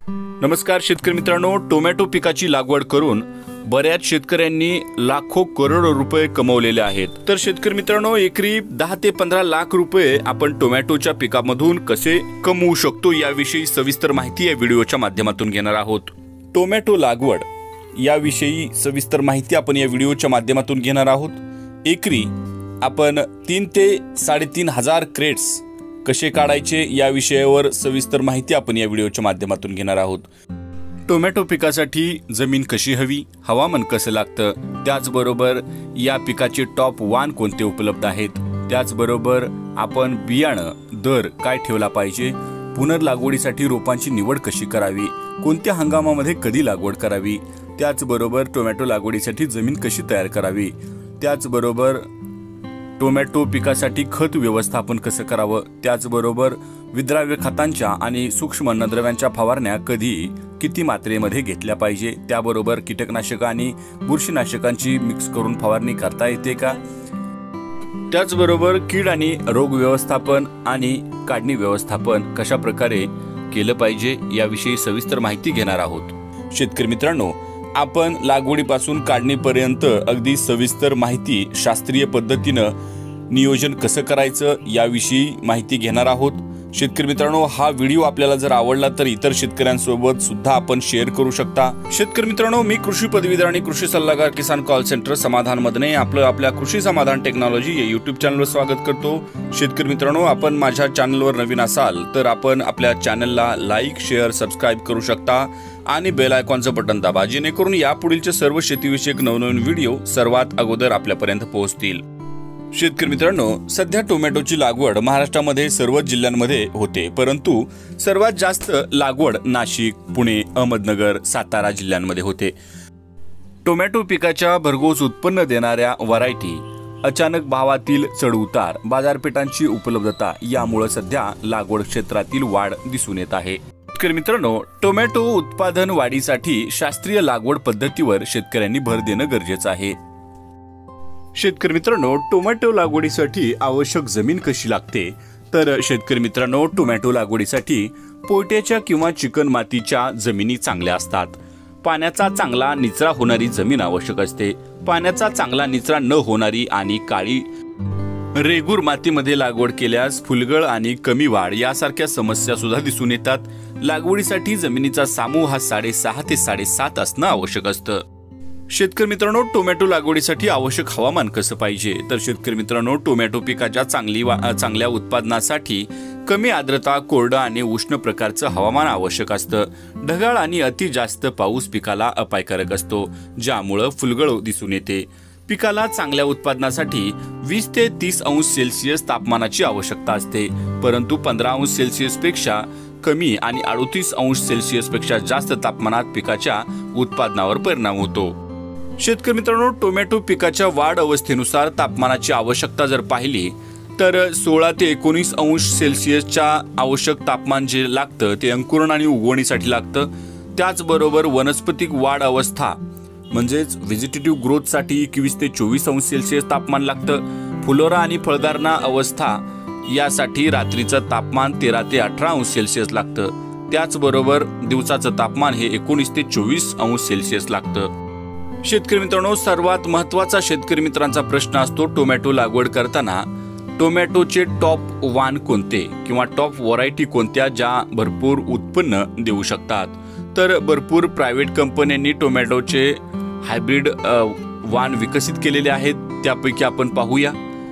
नमस्कार शेतकरी मित्रांनो, टोमॅटो पिकाची लागवड करून बऱ्याच शेतकऱ्यांनी लाखो करोडो रुपये कमवलेले आहेत। तर शेतकरी मित्रांनो, एकरी 10 ते 15 लाख रुपये आपण टोमॅटोच्या पिकामधून कसे कमवू शकतो याविषयी सविस्तर माहिती या व्हिडिओच्या माध्यमातून घेणार आहोत। टोमॅटो लागवड याविषयी सविस्तर माहिती आपण या व्हिडिओच्या माध्यमातून घेणार आहोत। एकरी आपण 3 ते 3.5 हजार क्रेट्स कसे काढायचे या विषयावर सविस्तर माहिती आपण या व्हिडिओच्या माध्यमातून घेणार आहोत। टोमॅटो पिकासाठी जमीन कशी हवी, हवामान कसं लागतं, त्याचबरोबर या पिकाचे टॉप 1 कोणते उपलब्ध आहेत, त्याचबरोबर आपण बियाणं दर काय ठेवला पाहिजे, पुनर्लागवडीसाठी रोपांची निवड कशी करावी, कोणत्या हंगामामध्ये कधी लागवड करावी, त्याचबरोबर टोमॅटो लागवडीसाठी जमीन कशी तयार करावी, त्याचबरोबर टोमॅटो पिकासाठी खत व्यवस्थापन कसं करावं, त्याचबरोबर विद्राव्य खतांच्या आणि सूक्ष्म अन्नद्रव्यांच्या फवारण्या कधी किती मात्रेमध्ये घेतल्या पाहिजे, त्याबरोबर कीटकनाशक आणि बुरशीनाशकांची मिक्स करून फवारणी करता येते का, त्याचबरोबर कीड आणि रोग व्यवस्थापन आणि काढणी व्यवस्थापन कशा प्रकारे केलं पाहिजे याविषयी सविस्तर माहिती घेणार आहोत। शेतकरी मित्रांनो, आपण लागवडीपासून काढणीपर्यंत अगदी सविस्तर माहिती शास्त्रीय पद्धतीनं नियोजन कसं करायचं याविषयी माहिती घेणार आहोत। शेतकरी मित्रांनो, हा व्हिडिओ आपल्याला जर आवडला तर इतर शेतकऱ्यांसोबत सुद्धा आपण शेअर करू शकता। शेतकरी मित्रांनो, मी कृषी पदवीधर आणि कृषी सल्लागार किसान कॉल सेंटर समाधान मधने आपल्या कृषी समाधान टेक्नॉलॉजी या युट्यूब चॅनलवर स्वागत करतो। शेतकरी मित्रांनो, आपण माझ्या चॅनलवर नवीन असाल तर आपण आपल्या चॅनलला लाईक, शेअर, सबस्क्राईब करू शकता आणि बेल आयकॉनचं बटन दाबा, जेणेकरून यापुढीलचे सर्व शेतीविषयक नवनवीन व्हिडिओ सर्वात अगोदर आपल्यापर्यंत पोहोचतील। शेतकरी मित्रांनो, सध्या टोमॅटोची लागवड महाराष्ट्रामध्ये सर्व जिल्ह्यांमध्ये होते, परंतु सर्वात जास्त लागवड नाशिक, पुणे, अहमदनगर, सातारा जिल्ह्यांमध्ये होते। टोमॅटो पिकाच्या भरघोस उत्पन्न देणाऱ्या व्हरायटी, अचानक भावातील चढउतार, बाजारपेठांची उपलब्धता यामुळे सध्या लागवड क्षेत्रातील वाढ दिसून येत आहे। शेतकरी मित्रांनो, टोमॅटो उत्पादन वाढीसाठी शास्त्रीय लागवड पद्धतीवर शेतकऱ्यांनी भर देणं गरजेचं आहे। शेतकरी मित्रांनो, टोमॅटो लागवडीसाठी आवश्यक जमीन कशी लागते, तर शेतकरी मित्रांनो, टोमॅटो लागवडीसाठी पोयट्याच्या किंवा चिकन मातीच्या जमिनी चांगल्या असतात। पाण्याचा चांगला निचरा होणारी जमीन आवश्यक असते। पाण्याचा चांगला निचरा न होणारी आणि काळी रेगूर मातीमध्ये लागवड केल्यास फुलगळ आणि कमी वाढ यासारख्या समस्या सुद्धा दिसून येतात। लागवडीसाठी जमिनीचा समूह हा 6.5 ते 7.5 असणं आवश्यक असतं। शेतकरी मित्रांनो, टोमॅटो लागवडीसाठी आवश्यक हवामान कसं पाहिजे, तर शेतकरी मित्रांनो, टोमॅटो पिकाच्या चांगल्या उत्पादनासाठी कमी आर्द्रता, कोरडं आणि उष्ण प्रकारचं हवामान आवश्यक असतं। ढगाळ आणि अति जास्त पाऊस पिकाला अपायकारक असतो, ज्यामुळे फुलगळ दिसून येते। पिकाला चांगल्या उत्पादनासाठी 20 ते 30 अंश सेल्सिअस तापमानाची आवश्यकता असते, परंतु 15 अंश सेल्सिअस पेक्षा कमी आणि 38 अंश सेल्सिअस पेक्षा जास्त तापमानात पिकाच्या उत्पादनावर परिणाम होतो। शेतकरी मित्रांनो, टोमॅटो पिकाच्या वाढ अवस्थेनुसार तापमानाची आवश्यकता जर पाहिली तर 16 ते 19 अंश सेल्सिअसच्या आवश्यक तापमान जे लागतं ते अंकुरण आणि उगवणीसाठी लागतं। त्याचबरोबर वनस्पतिक वाढ अवस्था म्हणजेच व्हेजिटेटिव्ह ग्रोथसाठी 21 ते 24 अंश सेल्सिअस तापमान लागतं। फुलोरा आणि फळधारणा अवस्था यासाठी रात्रीचं तापमान 13 ते 18 अंश सेल्सिअस लागतं। त्याचबरोबर दिवसाचं तापमान हे 19 ते 24 अंश सेल्सिअस लागतं। शेतकरी मित्रांनो, सर्वात महत्त्वाचा शेतकरी मित्रांचा प्रश्न असतो टोमॅटो लागवड करताना टोमॅटोचे टॉप 1 कोणते किंवा टॉप व्हरायटी कोणत्या ज्या भरपूर उत्पन्न देऊ शकतात। तर भरपूर प्रायव्हेट कंपन्यांनी टोमॅटोचे हायब्रिड वाण विकसित केलेले आहेत, त्यापैकी आपण पाहूया।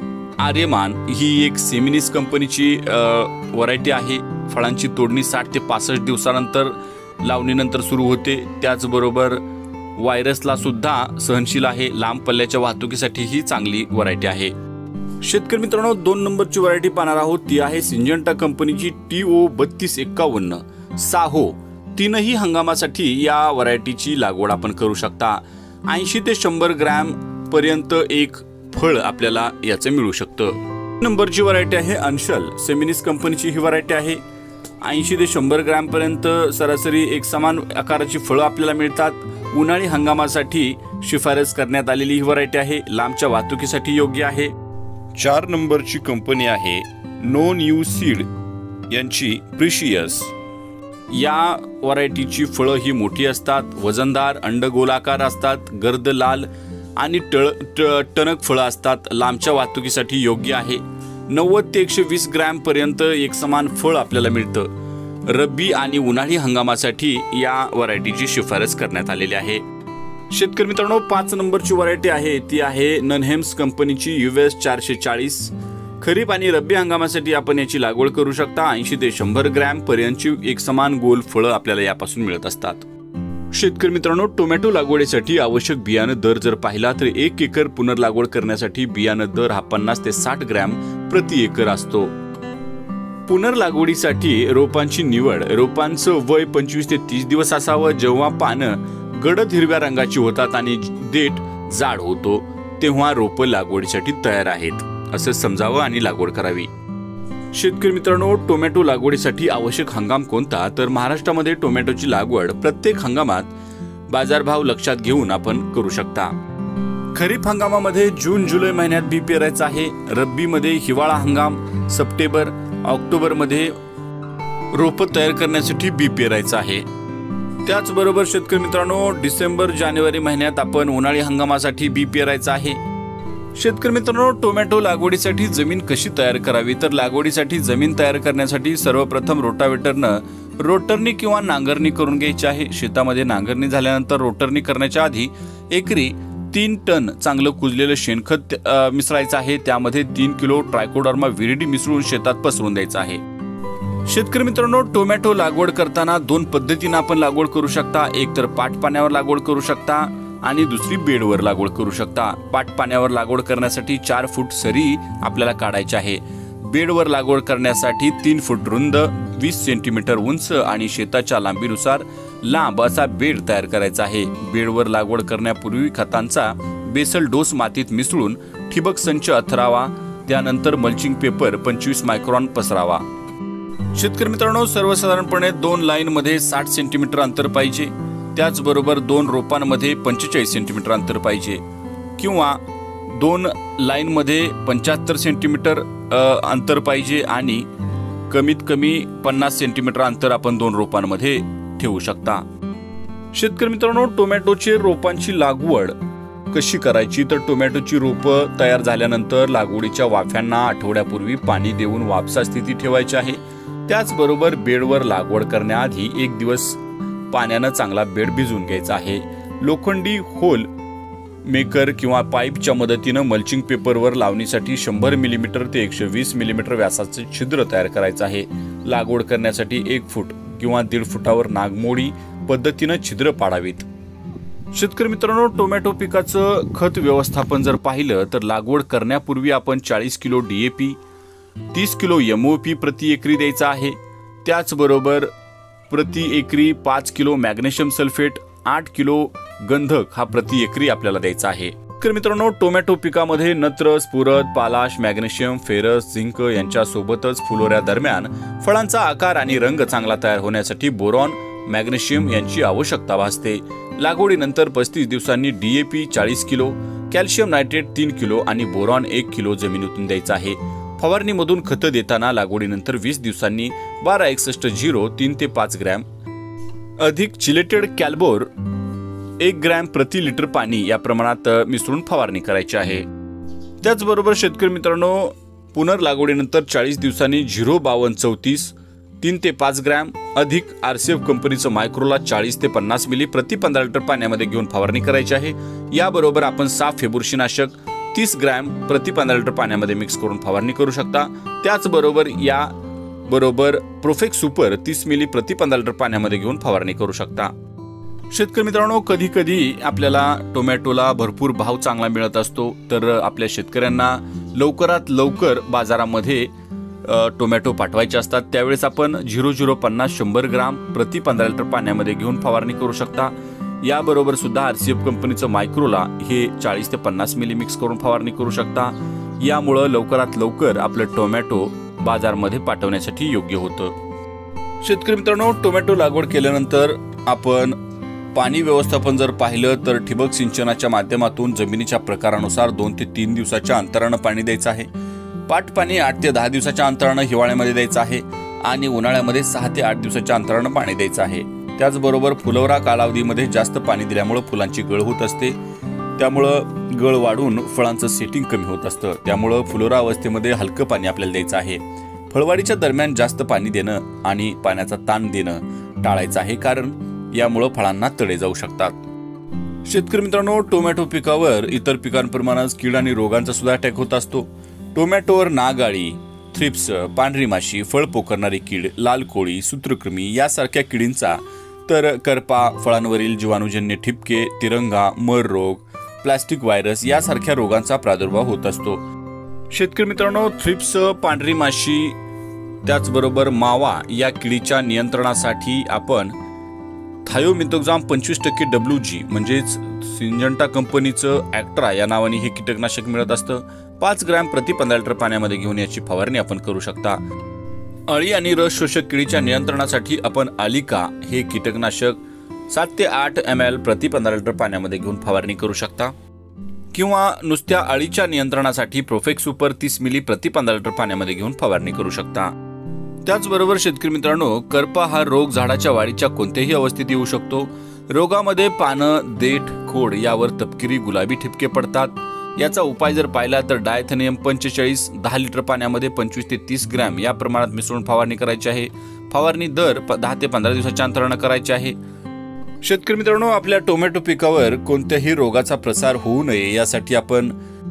आर्यमान ही एक सेमिनिस कंपनीची व्हरायटी आहे। फळांची तोडणी 60 ते 65 दिवसानंतर लावणीनंतर सुरू होते। त्याचबरोबर व्हायरसला सुद्धा सहनशील आहे। लांब पल्ल्याच्या वाहतुकीसाठी ही चांगली व्हरायटी आहे। शेतकरी मित्रांनो, 2 नंबरची व्हरायटी पाहणार आहोत, ती आहे सिंजंटा कंपनीची TO 3251 साहो। तीनही हंगामासाठी या व्हरायटीची लागवड आपण करू शकता। 80 ते 100 ग्रॅम पर्यंत एक फळ आपल्याला याचं मिळू शकतं। नंबरची व्हरायटी आहे अंशल, सेमिनिस कंपनीची ही व्हरायटी आहे। 80 ते 100 ग्रॅम पर्यंत सरासरी एक समान आकाराची फळं आपल्याला मिळतात। उन्हाळी हंगामासाठी शिफारस करण्यात आलेली ही व्हरायटी आहे। लांबच्या वाहतुकीसाठी योग्य आहे। 4 नंबरची कंपनी आहे नो न्यू सीड यांची प्रिशियस। या व्हरायटीची फळं ही मोठी असतात, वजनदार, अंडगोलाकार असतात, गर्द लाल आणि टणक फळं असतात. लांबच्या वाहतुकीसाठी योग्य आहे. 90 ते 120 ग्रॅम पर्यंत एकसमान फळ आपल्याला मिळतं. रब्बी आणि उन्हाळी हंगामासाठी या व्हरायटीची शिफारस करण्यात आलेली आहे. शेतकरी मित्रांनो, 5 नंबरची व्हरायटी आहे ती आहे ननहेम्स कंपनीची US 440. खरीप आणि रब्बी हंगामासाठी आपण याची लागवड करू शकता. 80 ते 100 ग्रॅम पर्यंतची एकसमान गोल फळं आपल्याला यापासून मिळत असतात. शेतकरी मित्रांनो, टोमॅटो लागवडीसाठी आवश्यक बियाणं दर जर पाहिला तर 1 एकर पुनर्लागवड करण्यासाठी बियाणं दर हा 50 ते 60 ग्रॅम प्रति एकर असतो. पुनर्लागवडीसाठी रोपांची निवड. रोपांचं वय 25 ते 30 दिवस असावं. जेव्हा पानं गडद हिरव्या रंगाची होतात आणि देठ जाड होतो तेव्हा रोपं लागवडीसाठी तयार आहेत असं समजावं आणि लागवड करावी. शेतकरी मित्रांनो, टोमॅटो लागवडीसाठी आवश्यक हंगाम कोणता? तर महाराष्ट्रामध्ये टोमॅटोची लागवड प्रत्येक हंगामात बाजारभाव लक्षात घेऊन आपण करू शकता. खरीप हंगामामध्ये जून जुलै महिन्यात बी पेरायचं आहे. रब्बीमध्ये हिवाळा हंगाम सप्टेंबर ऑक्टोबर मध्ये रोपं तयार करण्यासाठी बी पेरायचं आहे. त्याचबरोबर शेतकरी मित्रांनो, डिसेंबर जानेवारी महिन्यात आपण उन्हाळी हंगामासाठी बी पेरायचं आहे. शेतकरी मित्रांनो, टोमॅटो लागवडीसाठी जमीन कशी तयार करावी? तर लागवडीसाठी जमीन तयार करण्यासाठी सर्वप्रथम रोटरनी किंवा नांगरणी करून घ्यायची आहे. शेतामध्ये नांगरणी झाल्यानंतर रोटरनी करण्याच्या आधी एकरी 3 टन चांगलं कुजलेलं शेणखत मिसळायचं आहे. त्यामध्ये 3 किलो ट्रायकोडर्मा विरिडी मिसळून शेतात पसरून द्यायचं आहे. शेतकरी मित्रांनो, टोमॅटो लागवड करताना 2 पद्धतीने आपण लागवड करू शकता. एक तर पाट पाण्यावर लागवड करू शकता आणि दुसरी बेडवर लागवड करू शकता. पाट पाण्यावर लागवड करण्यासाठी 4 फूट सरी आपल्याला काढायची आहे. बेडवर लागवड करण्यासाठी 3 फूट रुंद, 20 सेंटीमीटर उंच आणि शेताच्या लांबीनुसार लांब असा बेड तयार करायचा आहे. बेडवर लागवड करण्यापूर्वी खतांचा बेसल डोस मातीत मिसळून ठिबक संच अथरावा. त्यानंतर मल्चिंग पेपर 25 मायक्रॉन पसरावा. शेतकरी मित्रांनो, सर्वसाधारणपणे 2 लाईन मध्ये 60 सेंटीमीटर अंतर पाहिजे. त्याचबरोबर 2 रोपांमध्ये 45 सेंटीमीटर अंतर पाहिजे किंवा 2 लाईन मध्ये 75 सेंटीमीटर अंतर पाहिजे आणि कमीत कमी 50 सेंटीमीटर अंतर आपण 2 रोपांमध्ये ठेवू शकता. शेतकरी मित्रांनो, टोमॅटोचे रोपांची लागवड कशी करायची? तर टोमॅटोची रोपं तयार झाल्यानंतर लागवडीच्या वाफ्यांना आठवड्यापूर्वी पाणी देऊन वापसा स्थिती ठेवायची आहे. त्याचबरोबर बेडवर लागवड करण्याआधी 1 दिवस पाण्यानं चांगला बेड भिजवून घ्यायचा आहे. लोखंडी होल मेकर किंवा पाईपच्या मदतीनं मल्चिंग पेपरवर लावणीसाठी 100 मिलीमीटर ते 120 मिलीमीटर व्यासाचे छिद्र तयार करायचं आहे. लागवड करण्यासाठी 1 फूट किंवा 1.5 फुटावर नागमोडी पद्धतीनं छिद्र पाडावीत. शेतकरी मित्रांनो, टोमॅटो पिकाचं खत व्यवस्थापन जर पाहिलं तर लागवड करण्यापूर्वी आपण 40 किलो DAP, 30 किलो MOP प्रति एकरी द्यायचा आहे. त्याचबरोबर प्रति एकरी 5 किलो मॅग्नेशियम सल्फेट, 8 किलो गंधक हा प्रति एकरी आपल्याला द्यायचा आहे. तर मित्रांनो, टोमॅटो पिकामध्ये नत्र, स्फुरद, पालाश, मॅग्नेशियम, फेरस, झिंक यांच्या सोबतच फुलोऱ्या दरम्यान फळांचा आकार आणि रंग चांगला तयार होण्यासाठी बोरॉन, मॅग्नेशियम यांची आवश्यकता भासते. लागवडीनंतर 35 दिवसांनी DAP 40 kilo, calcium nitrate 3 kilo आणि बोरॉन 1 किलो जमिनीतून द्यायचा आहे. फवारणीमधून खतं देताना लागवडीनंतर 20 दिवसांनी 1261 3 ते 5 ग्रॅम अधिक चिलेटेड कॅल्बोर 1 ग्रॅम प्रति लिटर पाणी या प्रमाणात मिसळून फवारणी करायची आहे. त्याचबरोबर शेतकरी मित्रांनो, पुनर्लागवडीनंतर 40 दिवसांनी 05234 3 ते 5 ग्रॅम अधिक RCF कंपनीचं मायक्रोला 40 ते 50 मिली प्रति 15 लिटर पाण्यामध्ये घेऊन फवारणी करायची आहे. याबरोबर आपण साफ बुरशीनाशक 30 ग्रॅम प्रति 15 लिटर पाण्यामध्ये मिक्स करून फवारणी करू शकता. त्याचबरोबर याबरोबर प्रोफेक्स सुपर 30 मिली प्रति 15 लिटर पाण्यामध्ये घेऊन फवारणी करू शकता. शेतकरी मित्रांनो, कधी कधी आपल्याला टोमॅटोला भरपूर भाव चांगला मिळत असतो, तर आपल्या शेतकऱ्यांना लवकरात लवकर बाजारामध्ये टोमॅटो पाठवायचे असतात. त्यावेळेस आपण 0050 ग्राम प्रति 15 लिटर पाण्यामध्ये घेऊन फवारणी करू शकता. याबरोबर सुद्धा RCF कंपनीचं मायक्रोला हे 40 ते 50 मिली मिक्स करून फवारणी करू शकता. यामुळं लवकरात लवकर आपलं टोमॅटो बाजारमध्ये पाठवण्यासाठी योग्य होतं. शेतकरी मित्रांनो, टोमॅटो लागवड केल्यानंतर आपण पाणी व्यवस्थापन जर पाहिलं तर ठिबक सिंचनाच्या माध्यमातून जमिनीच्या प्रकारानुसार 2 ते 3 दिवसाच्या अंतरानं पाणी द्यायचं आहे. पाट पाणी 8 ते 10 दिवसाच्या अंतरानं हिवाळ्यामध्ये द्यायचं आहे. आणि उन्हाळ्यामध्ये 6 ते 8 दिवसाच्या अंतराने पाणी द्यायचं आहे। त्याचबरोबर फुलोरा कालावधीमध्ये जास्त पाणी दिल्यामुळे फुलांची गळ होत असते, त्यामुळे गळ वाढून फळांचं सेटिंग कमी होत असतं। त्यामुळे फुलोरा अवस्थेमध्ये हलकं पाणी आपल्याला द्यायचं आहे। फळवाढीच्या दरम्यान जास्त पाणी देणं आणि पाण्याचा ताण देणं टाळायचं आहे, कारण यामुळे फळांना तडे जाऊ शकतात। शेतकरी मित्रांनो, टोमॅटो पिकावर इतर पिकांप्रमाणेच कीड आणि रोगांचा सुद्धा अटॅक होत असतो। टोमॅटोवर नाग अळी, थ्रिप्स, पांढरी माशी, फळ पोखरणारी कीड, लाल कोळी, सूत्रकृमी यासारख्या किडींचा, तर करपा, फळांवरील जीवाणूजन्य ठिपके, तिरंगा, मर रोग, प्लास्टिक व्हायरस यासारख्या रोगांचा प्रादुर्भाव होत असतो। शेतकरी मित्रांनो, थ्रिप्स, पांढरी माशी त्याचबरोबर मावा या किडीच्या नियंत्रणासाठी आपण थायोमिथोक्झाम 25% WG म्हणजेच सिंजंटा कंपनीचं ॲक्ट्रा या नावाने हे कीटकनाशक मिळत असतं। 5 ग्रॅम प्रति 15 लिटर पाण्यामध्ये घेऊन याची फवारणी आपण करू शकता। अळी आणि रस शोषक किडीच्या नियंत्रणासाठी आपण आलिका हे कीटकनाशक 7 ते 8 ml प्रति 15 लिटर पाण्यामध्ये घेऊन फवारणी करू शकता, किंवा नुसत्या अळीच्या नियंत्रणासाठी प्रोफेक्स सुपर 30 मिली प्रति 15 लिटर पाण्यामध्ये घेऊन फवारणी करू शकता। त्याचबरोबर शेतकरी मित्रांनो, करपा हा रोग झाडाच्या वाढीच्या कोणत्याही अवस्थेत येऊ शकतो। रोगामध्ये पानं, देठ, खोड यावर तपकिरी गुलाबी ठिपके पडतात। याचा उपाय जर पाहिला तर डायथेनियम 45 10 लिटर पाण्यामध्ये 25 ते 30 ग्रॅम या प्रमाणात मिसळून फवारणी करायची आहे। फवारणी दर 10 ते 15 दिवसाच्या अंतराने करायची आहे। शेतकरी मित्रांनो, आपल्या टोमॅटो पिकावर कोणत्याही रोगाचा प्रसार होऊ नये यासाठी आपण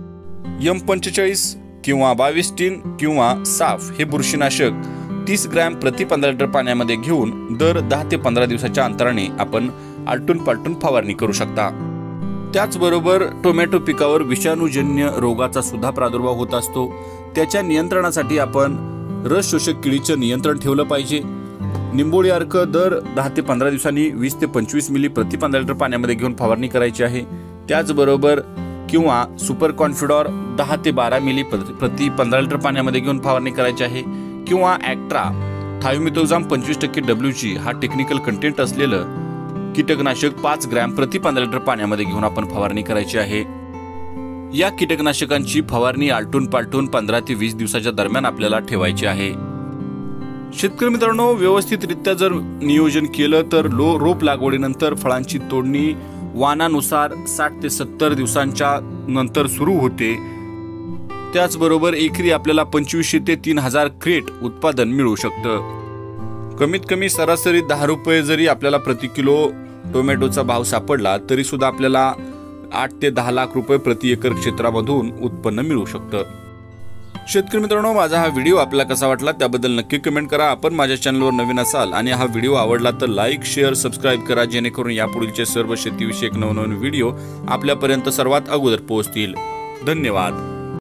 M45 किंवा 22 टीन किंवा साफ हे बुरशीनाशक 30 ग्रॅम प्रति 15 लिटर पाण्यामध्ये घेऊन दर 10 ते 15 दिवसाच्या अंतराने आपण आलटून पालटून फवारणी करू शकता। त्याचबरोबर टोमॅटो पिकावर विषाणूजन्य रोगाचा सुद्धा प्रादुर्भाव होत असतो। त्याच्या नियंत्रणासाठी आपण रस शोषक किडीचे नियंत्रण ठेवलं पाहिजे। निंबोळी अर्क दर 10 ते 15 दिवसांनी 20 ते 25 मिली प्रति 15 लिटर पाण्यामध्ये घेऊन फवारणी करायची आहे। त्याचबरोबर किंवा सुपर कॉन्फिडॉर 10 ते 12 मिली प्रति 15 लिटर पाण्यामध्ये घेऊन फवारणी करायची आहे, किंवा ॲक्ट्रा थायोमिथोक्झाम 25% WG हा टेक्निकल कंटेंट असलेलं कीटकनाशक 5 ग्रॅम प्रति 15 लिटर पाण्यामध्ये घेऊन आपण फवारणी करायची आहे। या कीटकनाशकांची फवारणी आलटून पालटून 15 ते 20 दिवसाच्या दरम्यान आपल्याला ठेवायची आहे। शेतकरी मित्रांनो, व्यवस्थितरित्या जर नियोजन केलं तर रोप लागवडीनंतर फळांची तोडणी वाणानुसार 60 ते 70 दिवसांच्या नंतर सुरू होते। त्याचबरोबर एकरी आपल्याला 2500 ते 3000 क्रेट उत्पादन मिळू शकतं। कमीत कमी सरासरी 10 रुपये जरी आपल्याला प्रति किलो टोमॅटोचा भाव सापडला तरी सुद्धा आपल्याला 8 ते 10 लाख रुपये प्रति एकर क्षेत्रामधून उत्पन्न मिळू शकतं। शेतकरी मित्रांनो, माझा हा व्हिडिओ आपल्याला कसा वाटला त्याबद्दल नक्की कमेंट करा। आपण माझ्या चॅनलवर नवीन असाल आणि हा व्हिडिओ आवडला तर लाईक, शेअर, सबस्क्राईब करा, जेणेकरून यापुढीलचे सर्व शेतीविषयक नवनवीन व्हिडिओ आपल्यापर्यंत सर्वात अगोदर पोहोचतील। धन्यवाद।